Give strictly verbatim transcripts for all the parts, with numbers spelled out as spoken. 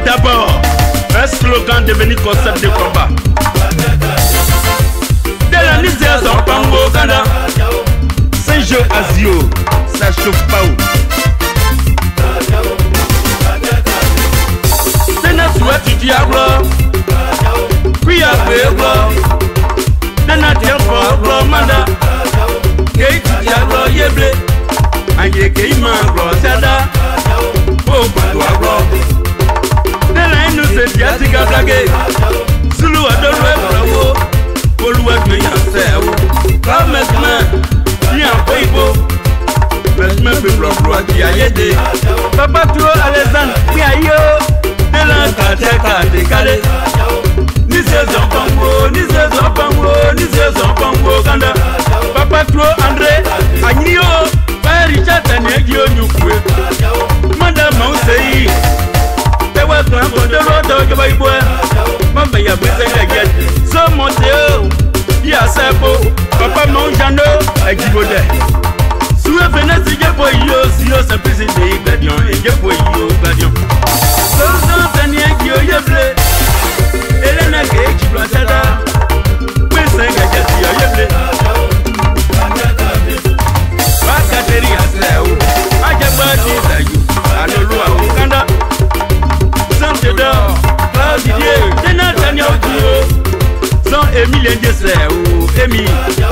d'abord, un slogan devenu concept de combat. Dès la Niger, sans pango, Ganda. Saint-Jeu Asio, ça chauffe pas où. Dena souhaite du diable. Puis après, Dena tient pour Manda. Kei du diable, yeble. Aïe, Kei mangro, Sada. Oh, Badouagro. Dena nous se dit à Siga Blague. Zulu a donné bravo. Olúwa gbé yàn sẹ́ o. Kámẹ́sìmẹ́ ní àpò ìbò. Mẹ́sìmẹ́ fi blọ̀blọ̀ àti ayédè. Papa tó Alexandre fi ayé o. Délà kàtẹ́ kàdé kálé. Níṣẹ́ zọ̀pọ̀nwó, níṣẹ́ zọ̀pọ̀nwó, níṣẹ́ zọ̀pọ̀nwó Ganda. Papa tó André àyí o. Báyìí Richard tẹ̀lé ẹ̀jì onyukwe. Mọ́dà mọ̀ ń ṣe yìí. Tẹ́wọ́ kan kò dé lọ́dọ̀ ìjọba ìbò ẹ̀. Mọ̀ bẹ̀yà gbé sẹ́yìn ẹ̀jẹ̀. So Monteo, Y'a Sebo, Papa Monjano, et Gibode. Sous le Vénétie, j'ai pour yo, si yo, c'est plus des gladions, et j'ai pour yo, gladions. Sans Daniel Gio, y'a blé. Elena Gay, qui doit s'aider. Oui, c'est un gars qui a blé. Bakateri à Seo, Ajabadi, Sayu, Alolo, Kanda. Saint-Edor, Claudier, Dena Daniel Gio. Émile Ndiese ou Emi.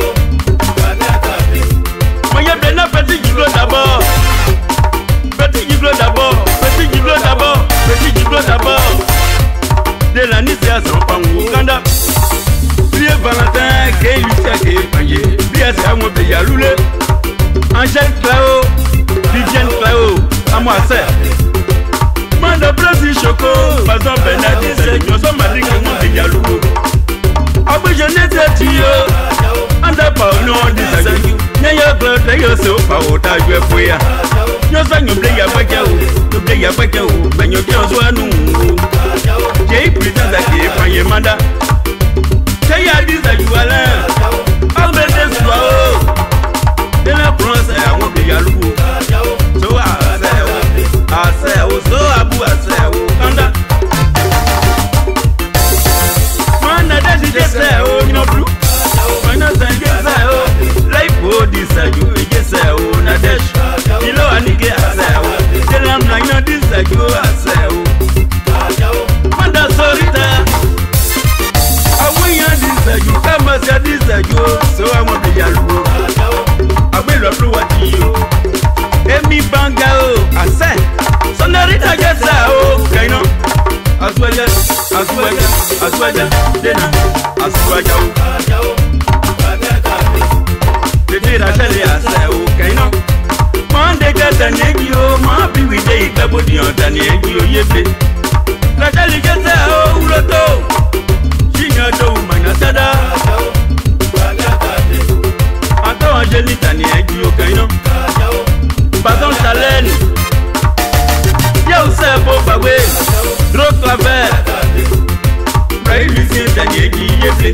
Moyen Bena petit giglo d'abord. Petit giglo d'abord. Petit giglo d'abord. Petit giglo d'abord. De la Nice à son pango Kanda. Pierre Valentin, Kei Lucien, Kei Panye. Pierre Samu Beyaloule. Angèle Clao. Vivienne Clao. À moi c'est. Manda Blasi Choco. Bazan Benadis. Nous sommes à l'Icanon Beyaloule. Abu jeunesse tio, anda pa no disagree. Nyaya blood they so pa ota jwe foya. Nyo sa nyo ble ya baja o, nyo ble ya baja o, ba nyo kyo so anu. Jei pretend that ke panye manda. Jei adiza yuala. Albert Eswa o. De la France a won be ya lugo. So a se o, a se o, so abu a se o. Kanda. Say oh, you know blue. When I say yes, I oh, like oh this I you yes I oh na dash. You know I need get I oh. Tell them like no this I you I say oh. Man that's sorry there. I will hear this I you come and say this I you. So I want to hear you. I will love you what you. Emi banga oh, I say. So now it I guess I oh, you know. As well as, as well as, as well as, dinner, as well as, the day I tell you, I say, okay, no. Monday got an egg, you, my be with the body on the egg, you, you be. Like I get there, oh, Roto. She got to my Sada. I don't jelly than egg, you, okay, no. But don't challenge. Yo, say, Bob away. Drop la verre. Braille Lucien Daniel qui est blé.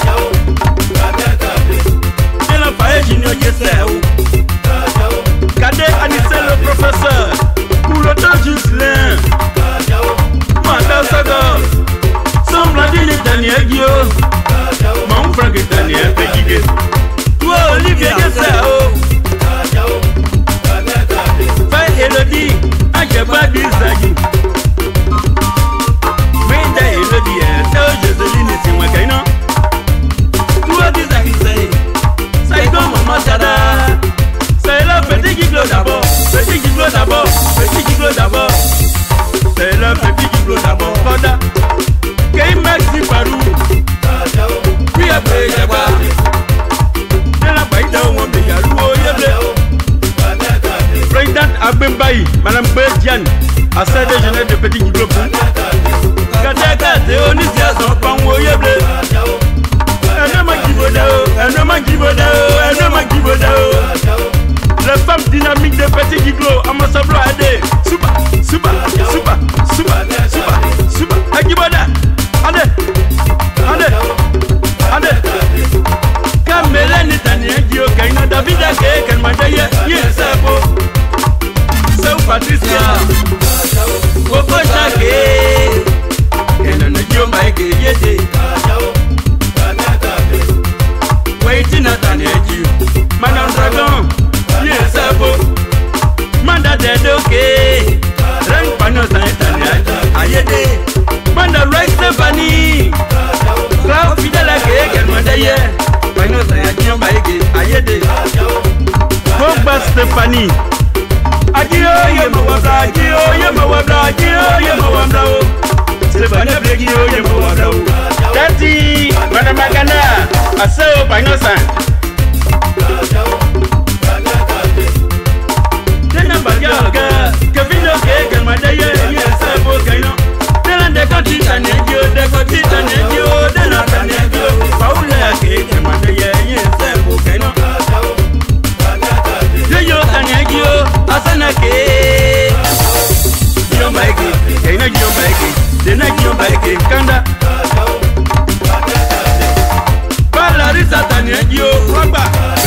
C'est la paille junior qui est où. Cadet Anissé le professeur. Pour le temps Gislain. Manda Saga. Semble dire Daniel Guillaume. Mon frère Daniel Péguigué. Toi Olivier Guessao. Fais Elodie. Ajaba Dizagi. D'abord, petit giglo d'abord, petit giglo d'abord. C'est le petit giglo d'abord. Koda, Kei Maxi Parou. Puis après, Jabba. C'est la baïda où on peut y aller. Président Abembaï, Madame Berdiane, à celle des jeunes de petit giglo. Kataka, Théonisia, son pango, yeble. Un homme qui vaut d'eau, un homme qui vaut d'eau, un homme qui vaut d'eau. Les femmes dynamiques de Petit Giglo, à mon sablo adé. Suba, suba, suba, suba, suba, suba. Agibada, allez, allez, allez. Kamele ni Daniel Gio, Kaina David Ake, Kalmadaye, Yesabo. Seu Patricia, Coco Chake. Stéphanie. Adio, yema wabla, adio, yema wabla, adio, yema wabla. Stéphanie Blegio, yema wabla. Tati, Madame Magana, Aseo Pagnosa. Tena Baga, Kevin Oke, Kamadaye, yes, I will go. Tena de Cotita Negio, de Cotita Negio, de la Negio, Paula, Kamadaye, yes, I will go. Yo Tanegio, Asanake, Yombake, Kena Yombake, the next Yombake, Kanda. Palarisa Tanegio, Roba,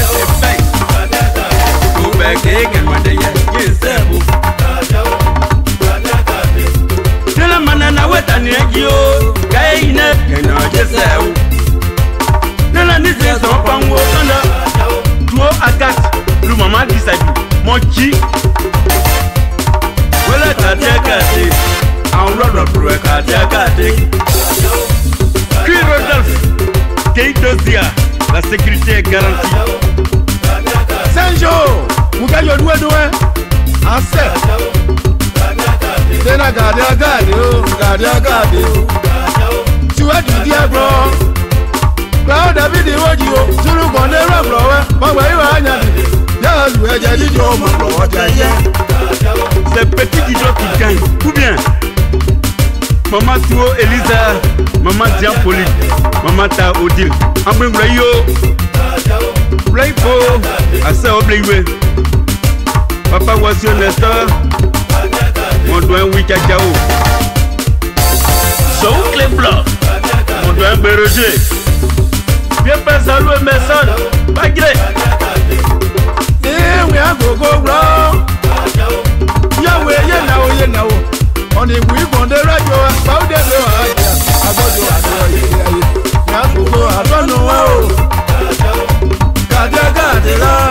go back again, Madaya, yes, Tell a man and I wet Tanegio, Gaina, and I just say, Nella Nissan, Pango, Tuo Akat. Le maman dit ça dit, mon chi. Voilà ta diagate, en l'ordre pour un diagate. Qui Rodolphe, Kate Dosia, la sécurité est garantie. Saint-Jean, vous gagnez le doué doué. En sept. C'est la garde à garde, garde à garde. Tu as du diable. Là, David et Wadio, tu nous connais le flower. Maman, il va gagner. C'est petit idiot qui gagne. Ou bien Maman Tuo Elisa, Maman Diapoli, Maman Ta Odile. Ambrun Brayo, Braypo, Asa Oblewe, Papa Wasio Nestor, mon doigt Wika Jao. Souk les blancs, mon doigt Béroger. Bien pas salut Messon, Bagré. We are go go wrong. Yahweh, you know, you know. On the week on the radio, how they do it. I got you, I don't know. I don't know. Gada gada.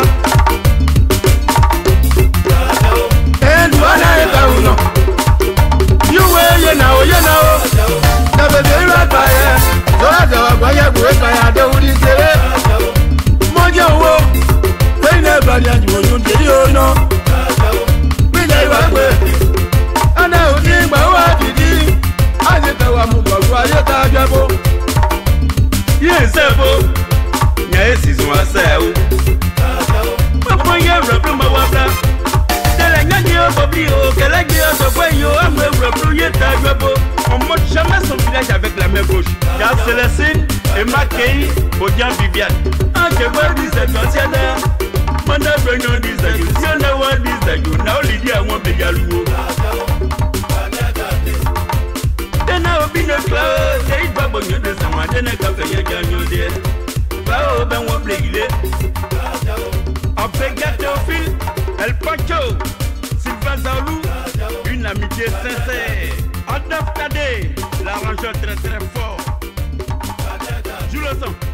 And one I don't know. You wear, you know, you know. Never be right by it. So I don't know why you break my heart. Don't you say it? Mojo. Everybody and you don't get you know. We never were. And now, think about what you did. I did the one who got why you thought you yes, sir. Yes, it's myself. Papa, you're a plumber. Tell a young girl, Bobby, okay, like you are the way you are. I'm a repropriétaire. On monte jamais son village avec la main gauche. Car Célestine et Mackay, Bodian Viviane. Ah, que bon, dit cette ancienne. Manda Brennan dis that you see the one dis that you now Lydia won't be Yalu. Then I will be no close, say Babo, you do someone, then I come to your young dear. Bao, Ben won't play it. A Pegato, El Pacho, Sylvain Zalou, une amitié sincère. Adolphe Tadé, l'arrangeur très très fort. Je le sens.